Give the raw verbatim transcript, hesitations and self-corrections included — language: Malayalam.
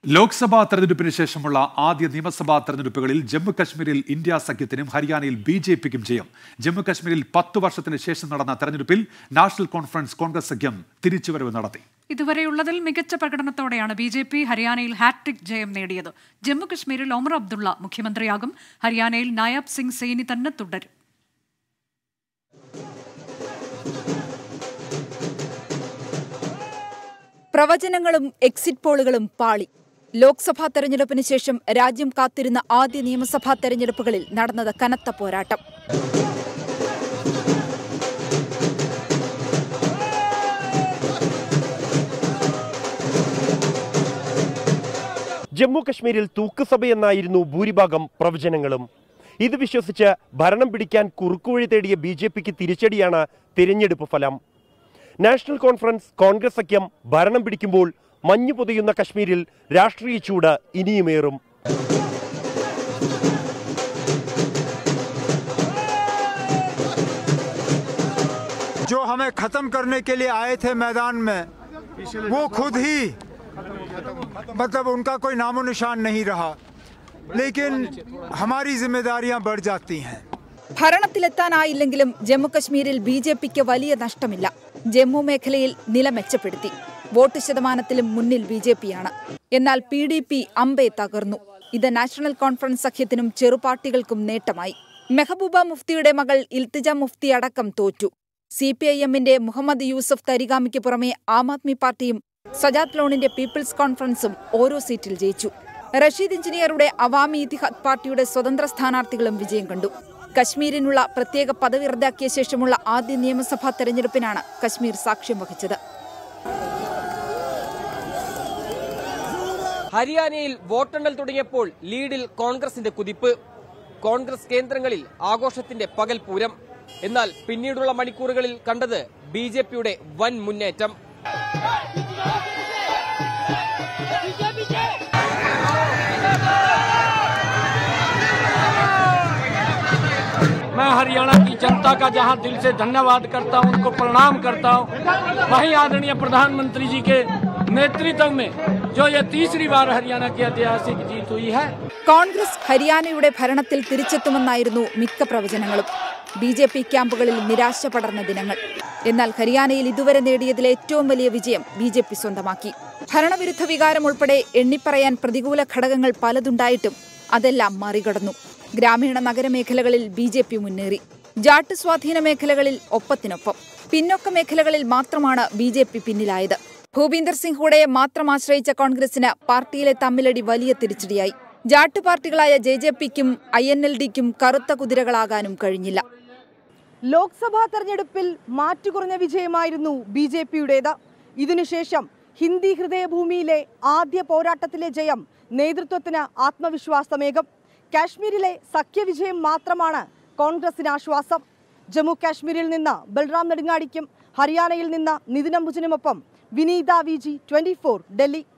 ലോക്സഭാ തെരഞ്ഞെടുപ്പിന് ശേഷമുള്ള ആദ്യ നിയമസഭാ തെരഞ്ഞെടുപ്പുകളിൽ ജമ്മു കശ്മീരിൽ ഇന്ത്യ സഖ്യത്തിനും ഹരിയാനയിൽ ബി ജെ പിക്കും ജയം. ജമ്മു കശ്മീരിൽ പത്തു വർഷത്തിന് ശേഷം നടന്ന തെരഞ്ഞെടുപ്പിൽ നാഷണൽ കോൺഫറൻസ് കോൺഗ്രസ് സഖ്യം തിരിച്ചുവരവ് നടത്തി. ഇതുവരെയുള്ളതിൽ മികച്ച പ്രകടനത്തോടെയാണ് ബി ജെ പി ഹരിയാനയിൽ ഹാട്രിക് ജയം നേടിയത്. ജമ്മു കശ്മീരിൽ ഒമർ അബ്ദുള്ള മുഖ്യമന്ത്രിയാകും. ഹരിയാനയിൽ നായബ് സിംഗ് സൈനി തന്നെ തുടരും. പ്രവചനങ്ങളും എക്സിറ്റ് പോളുകളും പാളി. ലോക്സഭാ തെരഞ്ഞെടുപ്പിന് ശേഷം രാജ്യം കാത്തിരുന്ന ആദ്യ നിയമസഭാ തെരഞ്ഞെടുപ്പുകളിൽ നടന്നത് കനത്ത പോരാട്ടം. ജമ്മു കശ്മീരിൽ തൂക്കുസഭയെന്നായിരുന്നു ഭൂരിഭാഗം പ്രവചനങ്ങളും. ഇത് വിശ്വസിച്ച് ഭരണം പിടിക്കാൻ കുറുക്കുവഴി തേടിയ ബി ജെ പിക്ക് തിരിച്ചടിയാണ് തിരഞ്ഞെടുപ്പ് ഫലം. നാഷണൽ കോൺഫറൻസ് കോൺഗ്രസ് സഖ്യം ഭരണം പിടിക്കുമ്പോൾ മഞ്ഞു പൊതിയുന്ന കശ്മീരിൽ രാഷ്ട്രീയ ചൂട് ഇനിയുമേറും. जो हमें खत्म करने के लिए आए थे मैदान में, वो खुद ही मतलब उनका कोई नामो निशान नहीं रहा, लेकिन हमारी जिम्मेदारियां बढ़ जाती हैं. ഭരണത്തിലെത്താനായില്ലെങ്കിലും ജമ്മു കശ്മീരിൽ ബി ജെ പിക്ക് വലിയ നഷ്ടമില്ല. ജമ്മു മേഖലയിൽ നില മെച്ചപ്പെടുത്തി. വോട്ട് ശതമാനത്തിലും മുന്നിൽ ബി ജെ പിയാണ്. എന്നാൽ പി ഡി പി അമ്പെ തകർന്നു. ഇത് നാഷണൽ കോൺഫറൻസ് സഖ്യത്തിനും ചെറുപാർട്ടികൾക്കും നേട്ടമായി. മെഹബൂബ മുഫ്തിയുടെ മകൾ ഇൽത്തിജ മുഫ്തി അടക്കം തോറ്റു. സി പി ഐ എമ്മിന്റെ മുഹമ്മദ് യൂസഫ് തരിഗാമിക്ക് പുറമെ ആം ആദ്മി പാർട്ടിയും സജാദ് ലോണിന്റെ പീപ്പിൾസ് കോൺഫറൻസും ഓരോ സീറ്റിൽ ജയിച്ചു. റഷീദ് എഞ്ചിനീയറുടെ അവാമി ഇത്തിഹാദ് പാർട്ടിയുടെ സ്വതന്ത്ര സ്ഥാനാർത്ഥികളും വിജയം കണ്ടു. കശ്മീരിനുള്ള പ്രത്യേക പദവി റദ്ദാക്കിയ ശേഷമുള്ള ആദ്യ നിയമസഭാ തെരഞ്ഞെടുപ്പിനാണ് കശ്മീർ സാക്ഷ്യം വഹിച്ചത്. ഹരിയാനയിൽ വോട്ടെണ്ണൽ തുടങ്ങിയപ്പോൾ ലീഡിൽ കോൺഗ്രസിന്റെ കുതിപ്പ്. കോൺഗ്രസ് കേന്ദ്രങ്ങളിൽ ആഘോഷത്തിന്റെ പകൽ പൂരം. എന്നാൽ പിന്നീടുള്ള മണിക്കൂറുകളിൽ കണ്ടത് ബി ജെ പിയുടെ വൻ മുന്നേറ്റം. मैं हरियाणा की जनता का जहां दिल से धन्यवाद करता हूं, उनको प्रणाम करता हूं, वहीं आदरणीय प्रधानमंत्री जी के नेतृत्व में जो ये तीसरी बार हरियाणा की ऐतिहासिक जीत हुई है. കോൺഗ്രസ് ഹരിയാനയുടെ ഭരണത്തിൽ തിരിച്ചെത്തുമെന്നായിരുന്നു മിക്ക പ്രവചനങ്ങളും. ബി ജെ പി ക്യാമ്പുകളിൽ നിരാശ പടർന്ന ദിനങ്ങൾ. എന്നാൽ ഹരിയാനയിൽ ഇതുവരെ നേടിയതിലെ ഏറ്റവും വലിയ വിജയം ബി ജെ പി സ്വന്തമാക്കി. ഭരണവിരുദ്ധ വികാരം ഉൾപ്പെടെ എണ്ണിപ്പറയാൻ പ്രതികൂല ഘടകങ്ങൾ പലതുണ്ടായിട്ടും അതെല്ലാം മറികടന്നു. ഗ്രാമീണ നഗരമേഖലകളിൽ ബി ജെ പി മുന്നേറി. ജാട്ട് സ്വാധീന മേഖലകളിൽ ഒപ്പത്തിനൊപ്പം. പിന്നോക്ക മേഖലകളിൽ മാത്രമാണ് ബി ജെ പി പിന്നിലായത്. ഭൂപീന്ദർ സിംഗ് ഹൂഡയെ മാത്രം ആശ്രയിച്ച കോൺഗ്രസിന് പാർട്ടിയിലെ തമ്മിലടി വലിയ തിരിച്ചടിയായി. ജാട്ട് പാർട്ടികളായ ജെ ജെ പിക്കും ഐ എൻ എൽ ഡിക്കും കറുത്ത കുതിരകളാകാനും കഴിഞ്ഞില്ല. ലോക്സഭാ തെരഞ്ഞെടുപ്പിൽ മാറ്റുകുറഞ്ഞ വിജയമായിരുന്നു ബി ജെ പിയുടേത്. ഇതിനുശേഷം ഹിന്ദി ഹൃദയഭൂമിയിലെ ആദ്യ പോരാട്ടത്തിലെ ജയം നേതൃത്വത്തിന് ആത്മവിശ്വാസമേകും. കാശ്മീരിലെ സഖ്യവിജയം മാത്രമാണ് കോൺഗ്രസിന് ആശ്വാസം. ജമ്മു കാശ്മീരിൽ നിന്ന് ബൽറാം നെടുങ്ങാടിക്കും ഹരിയാനയിൽ നിന്ന് നിതിൻ അംബുജനുമൊപ്പം Vineetha V G, twenty four, Delhi.